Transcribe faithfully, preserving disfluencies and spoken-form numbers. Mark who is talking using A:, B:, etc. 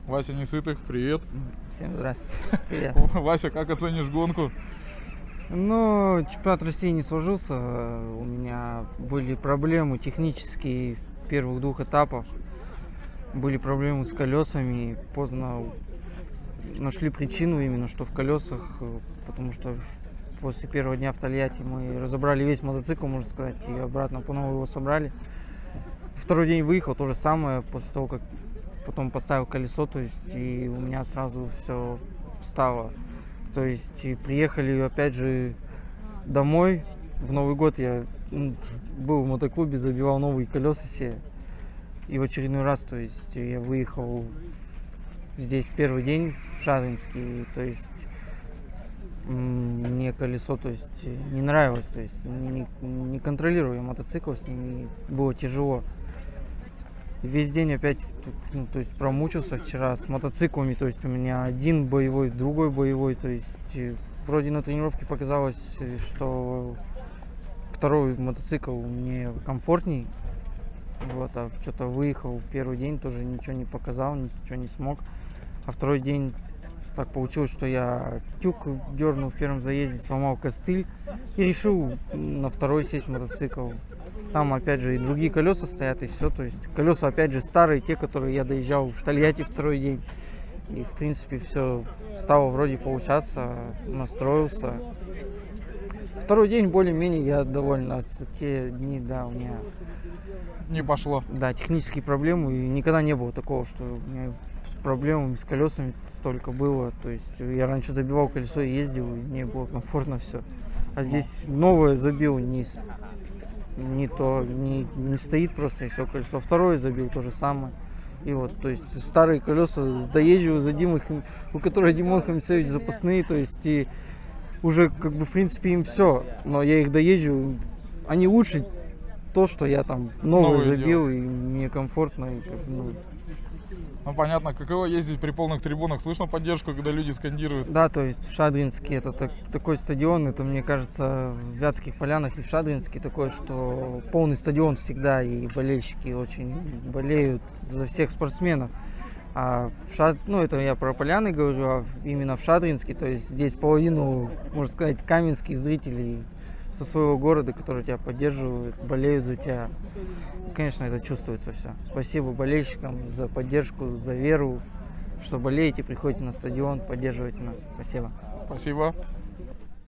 A: Вася Несытых, привет.
B: Всем здравствуйте. Привет.
A: Вася, как оценишь гонку?
B: Ну, чемпионат России не сложился. У меня были проблемы технические в первых двух этапах. Были проблемы с колесами. Поздно нашли причину именно, что в колесах, потому что после первого дня в Тольятти мы разобрали весь мотоцикл, можно сказать, и обратно по новой его собрали. Второй день выехал, то же самое, после того, как потом поставил колесо, то есть и у меня сразу все встало. То есть и приехали опять же домой. В Новый год я был в мотоклубе, забивал новые колеса себе. И в очередной раз, то есть я выехал здесь первый день в Шадринске, то есть мне колесо, то есть не нравилось, то есть не, не контролирую мотоцикл с ними, было тяжело. Весь день опять, ну, то есть промучился вчера с мотоциклами, то есть у меня один боевой, другой боевой, то есть вроде на тренировке показалось, что второй мотоцикл мне комфортней, вот, а что-то выехал первый день, тоже ничего не показал, ничего не смог, а второй день так получилось, что я тюк дернул в первом заезде, сломал костыль и решил на второй сесть мотоцикл. Там опять же и другие колеса стоят, и все. То есть колеса опять же старые, те, которые я доезжал в Тольятти второй день. И в принципе все стало вроде получаться, настроился. Второй день более-менее я доволен. А те дни, да, у меня
A: не пошло. Да,
B: технические проблемы. И никогда не было такого, что у меня с проблемами с колесами столько было. То есть я раньше забивал колесо и ездил, и мне было комфортно все. А здесь новое забил, не не то, не, не стоит просто, и все, колесо. Второе забил, то же самое. И вот, то есть старые колеса доезживаю за Димой, у которого Димон Хамицевич запасные, то есть и уже как бы в принципе им все, но я их доезжу, они лучше то, что я там новое, новое забил, дело. И мне комфортно. И, ну,
A: Ну понятно, каково ездить при полных трибунах, слышно поддержку, когда люди скандируют?
B: Да, то есть в Шадринске это так, такой стадион, это мне кажется в Вятских Полянах и в Шадринске такое, что полный стадион всегда, и болельщики очень болеют за всех спортсменов. А в Шад... ну это я про Поляны говорю, а именно в Шадринске, то есть здесь половину, можно сказать, каменских зрителей со своего города, которые тебя поддерживают, болеют за тебя. И, конечно, это чувствуется все. Спасибо болельщикам за поддержку, за веру, что болеете, приходите на стадион, поддерживаете нас. Спасибо.
A: Спасибо.